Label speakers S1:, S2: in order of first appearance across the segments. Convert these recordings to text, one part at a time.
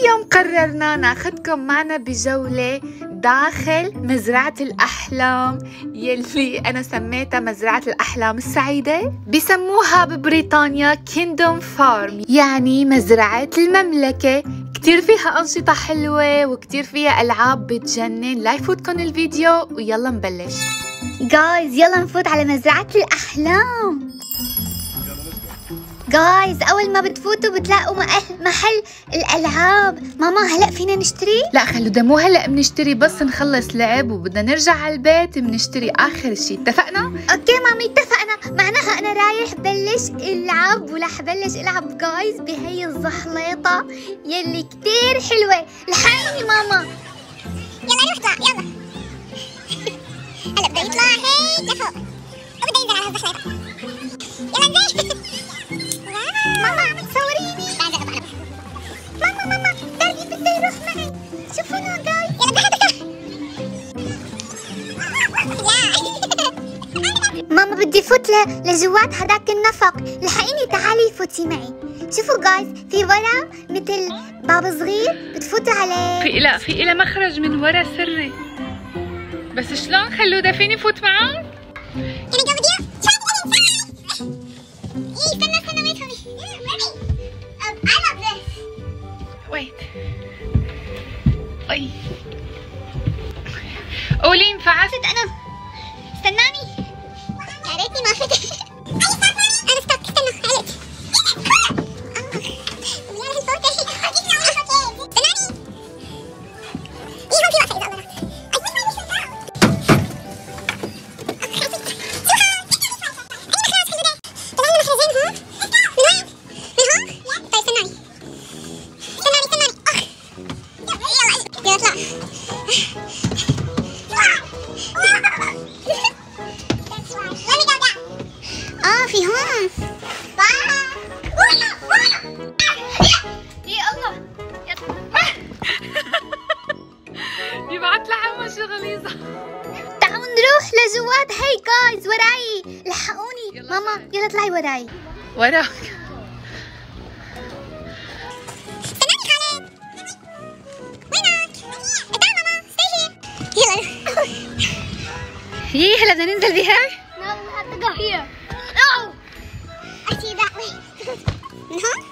S1: اليوم قررنا ناخدكم معنا بجولة داخل مزرعة الأحلام يلي أنا سميتها مزرعة الأحلام السعيدة. بسموها ببريطانيا كيندوم فارم، يعني مزرعة المملكة. كتير فيها أنشطة حلوة وكتير فيها ألعاب بتجنن. لا يفوتكن الفيديو ويلا نبلش.
S2: جايز يلا نفوت على مزرعة الأحلام. جايز أول ما بتفوتوا بتلاقوا محل الألعاب. ماما هلأ فينا نشتري؟
S1: لا خلوده، مو هلأ بنشتري، بس نخلص لعب وبدنا نرجع على البيت بنشتري آخر شي. اتفقنا؟
S2: أوكي مامي اتفقنا. معناها أنا رايح بلش ألعب ورح بلش ألعب جايز بهي الزحليطة يلي كتير حلوة. لحقيني ماما.
S3: يلا روح اطلع يلا. هلا بده يطلع هيك لفوق وبده ينزل على هالزحليطة. يلا انزل. ماما عم تصوريني؟ ماما داري بده يروح معي. شوفوا هون جاي. يلا
S2: ماما بدي فوت لجوات هداك النفق. لحقيني تعالي فوتي معي. شوفوا جايز في ورا مثل باب صغير بتفوتوا عليه.
S1: في إلها مخرج من ورا سري. بس شلون خلوده فيني فوت معك؟
S3: يعني جو فيديو؟ استنى وين فمي؟ I love this.
S1: Wait. أي. قولي ينفع؟
S2: فت أنا. استناني.
S3: يا ريتني ما فت. أنا ستوب. استنى عليك. يا الصوت استناني. إيه هون في وقفة إذا الله رحت.
S2: في هون. يا الله.
S1: يبعت لها مشي غليظة.
S2: تعالوا نروح لجوات. هي جايز وراي. لحقوني. ماما يلا اطلعي وراي.
S1: وراك.
S3: استناني خالد. وينك؟ تعال ماما stay here.
S1: هي هلا بدنا ننزل بهاي؟
S3: No, we have to go here. No! I see that way. من هون؟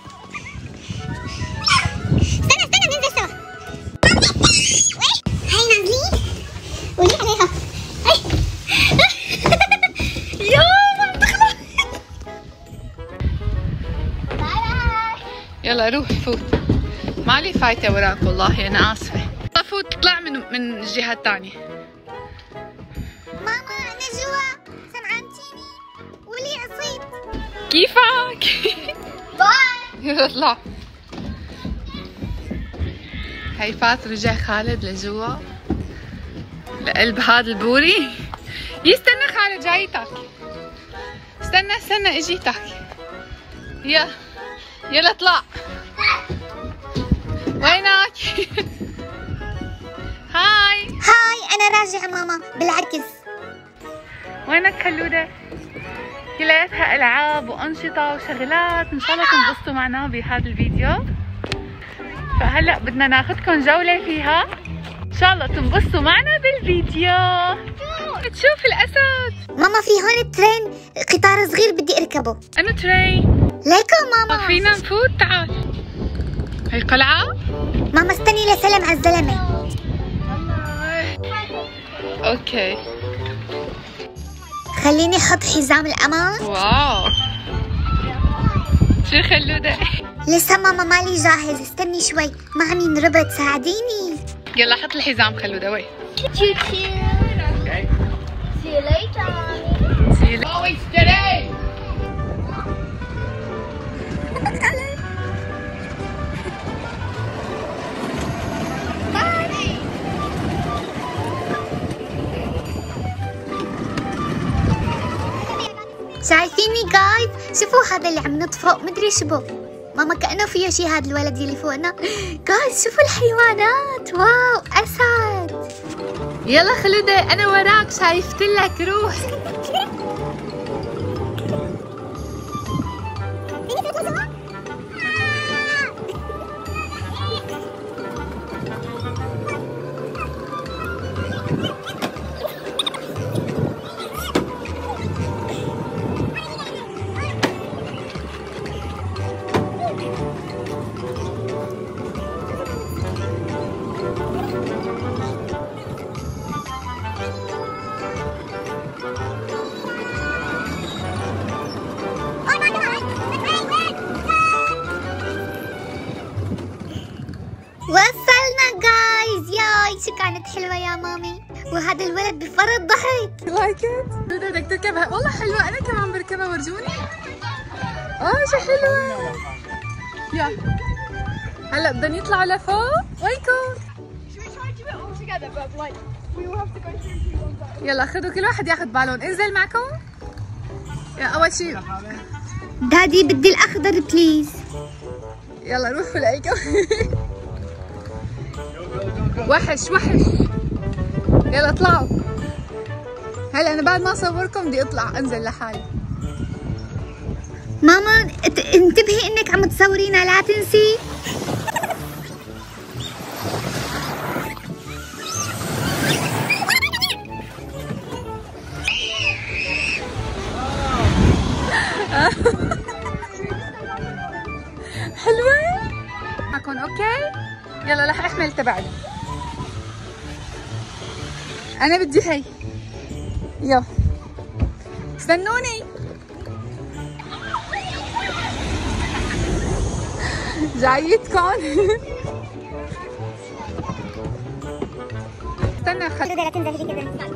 S3: استنى ننزل سوا. هاي نازلين. قولي عليها. هاي.
S1: يلا دخلوا.
S3: باي.
S1: يلا روح فوت. مالي فايتة وراك والله أنا آسفة. فوت اطلع من الجهة الثانية.
S2: ماما انا جوا. سمعانتيني؟ قولي عصيت.
S1: كيفك؟
S2: باي.
S1: يلا اطلع. هي فات رجع خالد لجوا لقلب هذا البوري. يستنى خالد جايتك. استنى اجيتك. يلا اطلع. وينك؟ هاي
S2: انا راجعة ماما بالعكس.
S1: وينك خلودة؟ كلياتها ألعاب وأنشطة وشغلات. إن شاء الله تنبسطوا معنا بهذا الفيديو. فهلأ بدنا ناخدكم جولة فيها. إن شاء الله تنبسطوا معنا بالفيديو. تشوف الأسد.
S2: ماما في هون ترين قطار صغير بدي اركبه.
S1: أنا ترين.
S2: ليكو ماما.
S1: فينا نفوت؟ تعال. هي قلعة؟
S2: ماما استني لسلم على الزلمة.
S1: أوكي.
S2: خليني احط حزام الامان.
S1: واو. شو خلودة؟
S2: لسه ماما مالي جاهز. استني شوي. ما عم ينربط. ساعديني.
S1: يلا حط الحزام خلودة. وي.
S3: See you later.
S1: Always today.
S2: شايفيني جايز؟ شوفوا هذا اللي عم نطفق مدري شبه. ماما كأنه فيه شي. هذا الولد يلي فوقنا. جايز شوفوا الحيوانات. واو أسد.
S1: يلا خلودة أنا وراك. شايفتلك. روح.
S2: وصلنا جايز. ياي شو كانت حلوة يا مامي. وهذا الولد بفرط ضحك.
S1: لايك ات. بدك تركبها؟ والله حلوة، أنا كمان بركبها، ورجوني. شو حلوة. يلا هلا بدهم يطلعوا لفوق. وينكم؟ يلا خذوا كل واحد ياخذ بالون. انزل معكم. يا أول شيء
S2: دادي بدي الأخضر بليز.
S1: يلا روحوا لأيكم. وحش. يلا اطلعوا. هلا أنا بعد ما أصوركم بدي أطلع أنزل لحالي.
S2: ماما انتبهي إنك عم تصورينا، لا تنسي.
S1: حلوة معكم. اوكي يلا رح احمل تبعي. انا بدي هي. يلا استنوني. جايتكم. استنى خل
S3: لا تنزل هذيك كذا.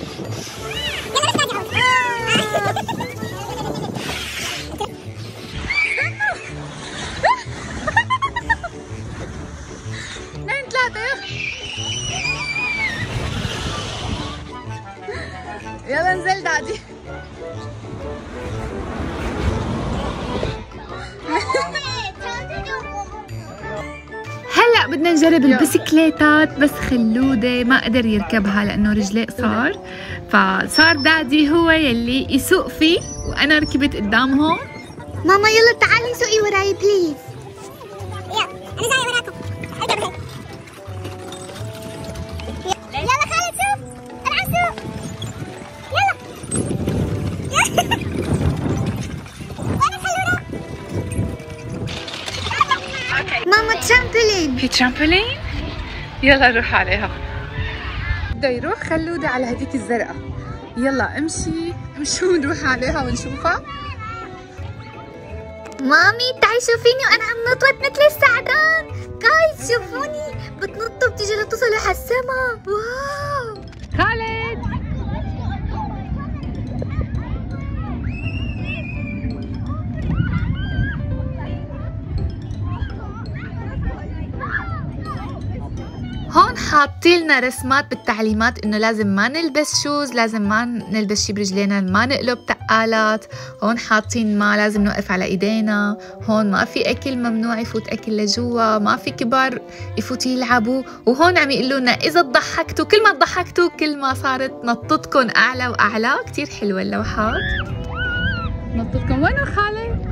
S1: يلا انزل دادي. هلا بدنا نجرب البسكليتات، بس خلودة ما قدر يركبها لأنه رجليه قصار، فصار دادي هو يلي يسوق فيه وأنا ركبت قدامهم.
S2: ماما يلا تعالي سوقي وراي بليز.
S3: يلا أنا جاي وراكم. يلا خالد شوف أنا عم سوق. يلا. وين الخلودة؟
S2: ماما ترامبولين.
S1: في ترامبولين؟ يلا نروح عليها. بده يروح خلودة على هذيك الزرقاء. يلا امشوا ونروح عليها ونشوفها.
S2: مامي تعي شوفيني وانا عم نطوط مثل السعدان. جايز شوفوني بتنط وبتيجي لتصلوا على السما. واو
S1: خالد هون حاطين لنا رسمات بالتعليمات انه لازم ما نلبس شوز، لازم ما نلبس شي برجلينا، ما نقلب تقالات. هون حاطين ما لازم نوقف على ايدينا. هون ما في اكل، ممنوع يفوت اكل لجوا، ما في كبار يفوتوا يلعبوا. وهون عم يقولوا لنا اذا ضحكتوا، كل ما ضحكتوا كل ما صارت نطتكم اعلى واعلى. كتير حلوه اللوحات. نطتكم. وينه خالد؟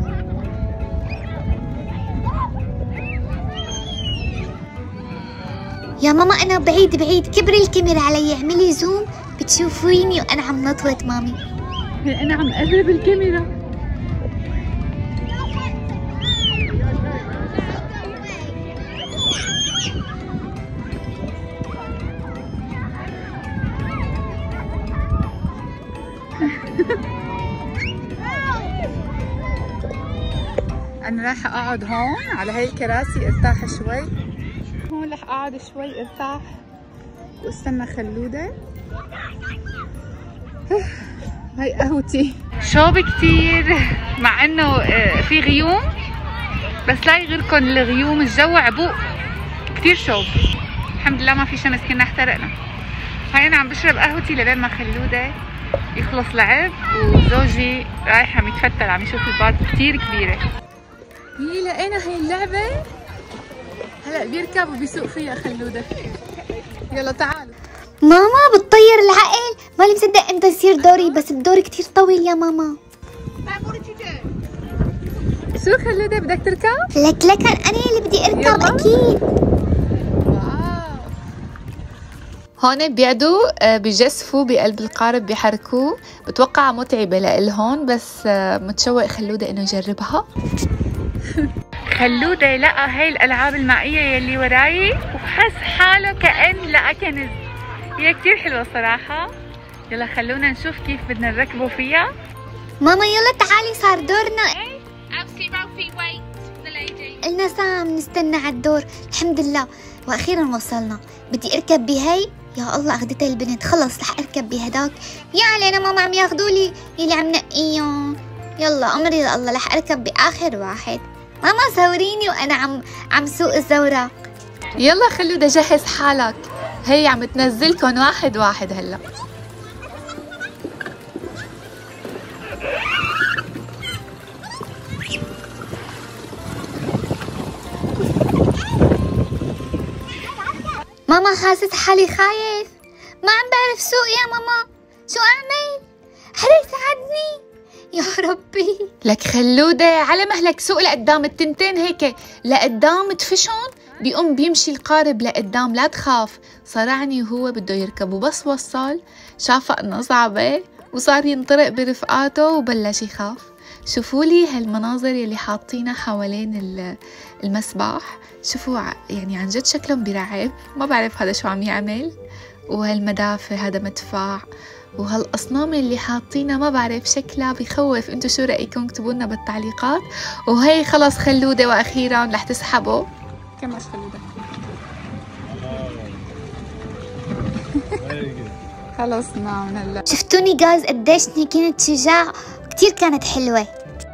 S2: يا ماما انا بعيد كبري الكاميرا علي، اعملي زوم بتشوفيني وانا عم نطوط. مامي
S1: انا عم اقرب الكاميرا. انا رايحه اقعد هون على هاي الكراسي ارتاح شوي. هون رح اقعد شوي ارتاح واستنى خلودة. هاي قهوتي. شوب كتير مع انه في غيوم، بس لا يغيركن الغيوم، الجو عبوق كتير شوب. الحمد لله ما في شمس، كنا احترقنا. هاي انا عم بشرب قهوتي لبين ما خلودة يخلص لعب، وزوجي رايح عم يتفتل عم يشوف البارك كتير كبيرة. هي لقينا هاي اللعبة هلا بيركب وبيسوق فيها خلودة. يلا تعالوا.
S2: ماما بتطير العقل، مالي مصدق امتى يصير دوري، بس الدور كتير طويل يا ماما.
S1: شو خلودة بدك تركب؟
S2: لك انا اللي بدي اركب. يلا. اكيد.
S1: واو. هون بيقعدوا بيجسفوا بقلب القارب بيحركوه. بتوقع متعبة لإلهن، بس متشوق خلودة انه يجربها. خلودة لقى هاي الألعاب المائية يلي وراي وحس حاله كأن لقى كنز. هي كتير حلوة صراحة. يلا خلونا نشوف كيف بدنا نركبه فيها.
S2: ماما يلا تعالي صار دورنا. إلنا ساعة بنستنى على الدور. الحمد لله وأخيرا وصلنا. بدي أركب بهي. يا الله أخذتها البنت. خلص رح أركب بهداك. يا علينا ماما عم ياخذولي يلي عم نقيهم. يلا أمري لله رح أركب بآخر واحد. ماما صوريني وأنا عم سوق الزوراق.
S1: يلا خلودة جهز حالك، هي عم تنزلكن واحد واحد هلا.
S2: ماما حاسس حالي خايف، ما عم بعرف سوق يا ماما. شو أعمل؟ حدا يساعدني يا ربي.
S1: لك خلودة على مهلك، سوق لقدام التنتين هيك لقدام تفشون، بيقوم بيمشي القارب لقدام. لا تخاف. صرعني وهو بده يركب وبس وصل شاف انه صعبة وصار ينطرق برفقاته وبلش يخاف. شوفوا لي هالمناظر يلي حاطينها حوالين المسبح. شوفوا يعني عن جد شكلهم برعب. ما بعرف هذا شو عم يعمل. وهالمدافع هذا مدفع، وهالأصنام اللي حاطينها ما بعرف شكلها بخوف. انتو شو رأيكم؟ اكتبوا لنا بالتعليقات. وهي خلص خلودة واخيرا رح تسحبه. كم خلودة؟ خلص نعم هلا.
S2: شفتوني جايز قديشني كنت شجاع، كتير كانت حلوة.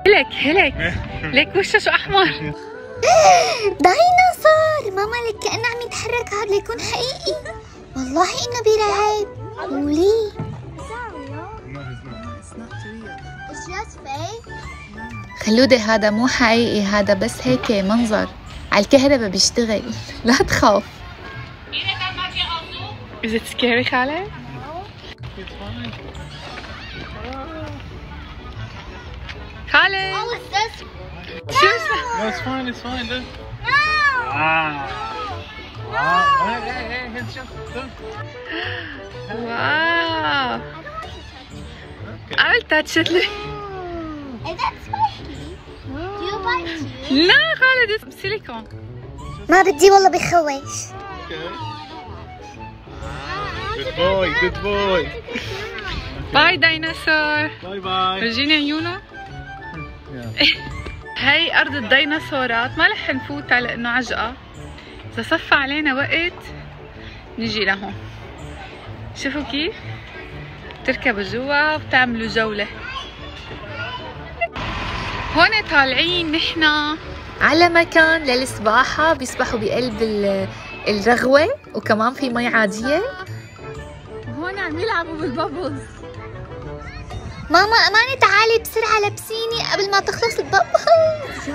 S1: لك وشه شو احمر.
S2: ديناصور ماما، لك كأنه عم يتحرك. هذا ليكون حقيقي. والله انه برعب. قولي
S1: خلودة هذا مو حقيقي، هذا بس هيك منظر على الكهرباء بيشتغل. لا تخاف. Is it scary خالد؟ خالد شو اسمه؟
S4: No, it's fine, it's fine, look.
S1: واو. عملت تاتشت لي. لا خالد اسم سيليكون.
S2: ما بدي والله بخوش.
S4: Good boy, good boy.
S1: باي ديناصور.
S4: Bye bye.
S1: رجيني عيونه. هاي أرض الديناصورات، ما رح نفوتها لأنه عجقة. إذا صفى علينا وقت نجي لهون. شوفوا كيف بتركبوا جوا وبتعملوا جولة. هون طالعين نحنا على مكان للسباحة، بيسبحوا بقلب الرغوة وكمان في مي عادية. وهون عم يلعبوا بالبابلز.
S2: ماما أمانة تعالي بسرعة لبسيني قبل ما تخلص البابلز.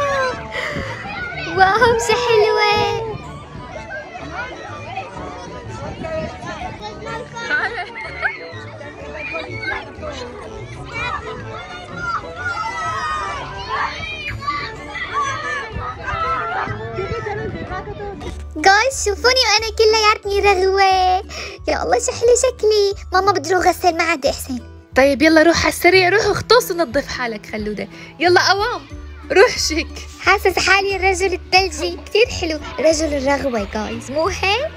S2: واو شو حلوة. جايز شوفوني وانا كلياتني رغوة. يا الله شو حلو شكلي. ماما بدي اروح غسل، ما عاد احسن.
S1: طيب يلا روح على السريع، روح اغطس ونظف حالك خلودة. يلا قوام روح شيك.
S2: حاسس حالي الرجل الثلجي. كتير حلو رجل الرغوة جايز، مو هيك؟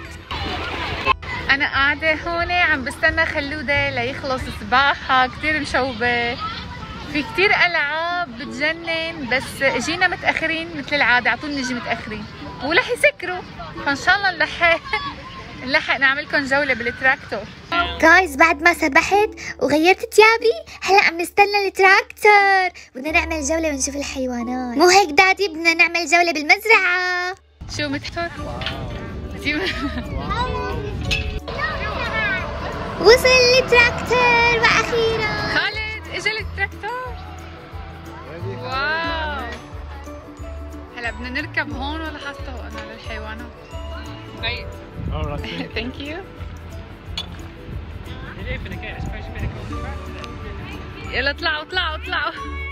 S1: أنا قاعدة هون عم بستنى خلودة ليخلص سباحة. كتير مشوبة، في كتير ألعاب بتجنن، بس اجينا متأخرين مثل العادة. عطول نجي متأخرين ورح يسكروا، فإن شاء الله نلحق نعملكم جولة بالتراكتور.
S2: جايز بعد ما سبحت وغيرت ثيابي هلا عم نستنى التراكتور. بدنا نعمل جولة ونشوف الحيوانات. مو هيك دادي؟ بدنا نعمل جولة بالمزرعة.
S1: شو متحور؟
S2: وصل التراكتور واخيرا.
S1: خالد اجى التراكتور. واو. هلا بدنا نركب هون ولا حاسه انا للحيوانات؟ طيب. Alright. Thank you. يلا اطلعوا اطلعوا اطلعوا.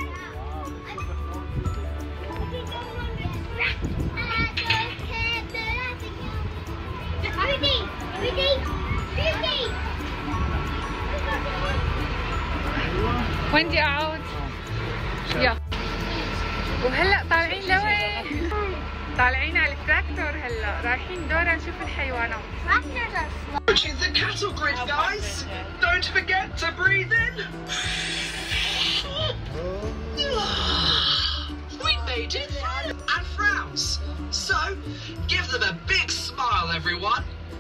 S1: وين بدي اقعد؟ يلا. وهلا طالعين لوين؟ طالعين على التراكتور. هلا رايحين دورة نشوف الحيوانات.
S5: Approaching the cattle grid, guys. Don't forget to breathe in. We made it. And Give them a big smile, everyone.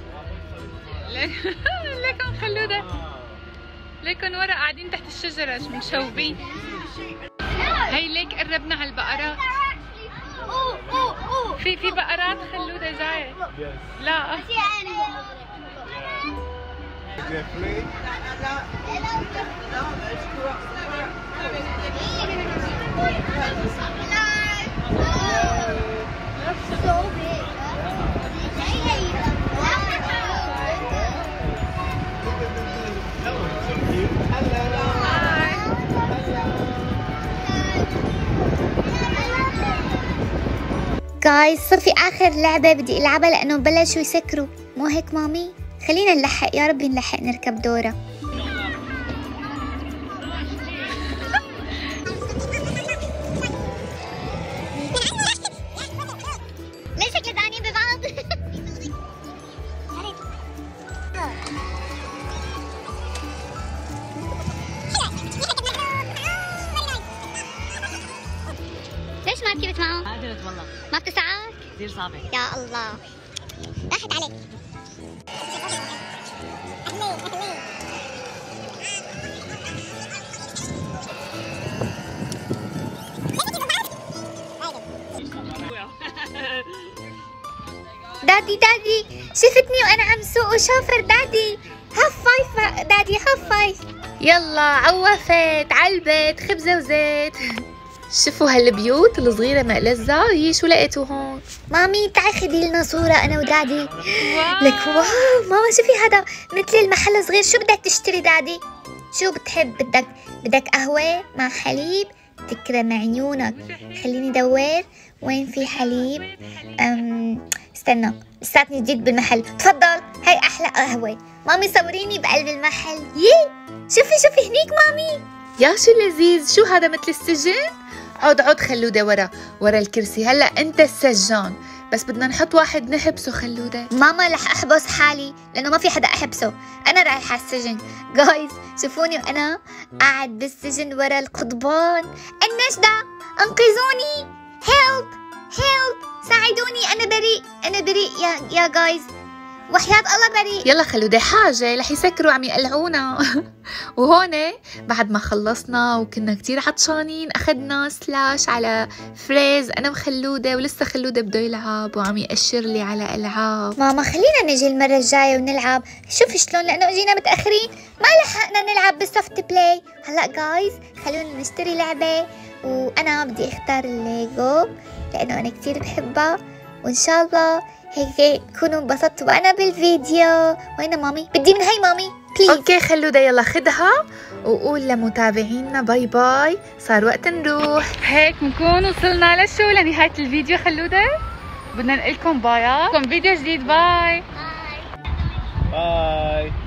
S1: ليكن خلودة، ليكن ورا قاعدين تحت الشجرة مشوبين. هي ليك قربنا على البقرات. في بقرات خلودة جاية. لا
S2: جايز صار في آخر لعبة بدي ألعبها لأنه بلشوا يسكروا، مو هيك مامي؟ خلينا نلحق، يا ربي نلحق نركب دورة.
S3: ليش كذانين ببعض؟ ليش ما ركبت معه؟
S6: ما قدرت والله،
S3: ما بتسعك؟
S6: كثير صعبة.
S3: يا الله راحت عليك.
S2: دادي شفتني وأنا عم سوق وشوفر دادي. هاف فايف دادي، هاف فايف.
S1: يلا عوفت عالبيت خبزة وزيت. شوفوا هالبيوت الصغيرة مقلزة. يي شو لقيتوا هون؟
S2: مامي تعي خدي لنا صورة أنا ودادي. لك واو ماما شوفي هذا مثل المحل صغير. شو بدك تشتري دادي؟ شو بتحب؟ بدك قهوة مع حليب؟ تكرم عيونك. خليني دور وين في حليب. استنى لساتني جديد بالمحل. تفضل هاي أحلى قهوة. مامي صوريني بقلب المحل. يي شوفي هنيك مامي.
S1: يا شو لذيذ. شو هذا مثل السجن؟ عود خلودة ورا الكرسي. هلا انت السجان، بس بدنا نحط واحد نحبسه خلودة.
S2: ماما رح احبس حالي لانه ما في حدا احبسه. انا رايحه على السجن. جايز شوفوني وانا قاعد بالسجن ورا القضبان. النجدة انقذوني. هيلب ساعدوني. انا بريء يا جايز، وحياة الله بريء.
S1: يلا خلودة حاجة رح يسكروا عم يقلعونا. وهون بعد ما خلصنا وكنا كتير عطشانين أخدنا سلاش على فريز أنا وخلودة، ولسه خلودة بده يلعب وعم يأشر لي على ألعاب.
S2: ماما خلينا نجي المرة الجاية ونلعب. شوفي شلون لأنه جينا متأخرين ما لحقنا نلعب بالسوفت بلاي. هلأ جايز خلونا نشتري لعبة، وأنا بدي اختار الليجو لأنه أنا كتير بحبها، وإن شاء الله هيك تكونوا انبسطتوا أنا بالفيديو. وين مامي؟ بدي من هاي مامي بليز.
S1: اوكي خلودة يلا خدها وقول لمتابعينا باي باي، صار وقت نروح. هيك بنكون وصلنا لنهاية الفيديو خلودة. بدنا نقول لكم باي. فيديو جديد. باي.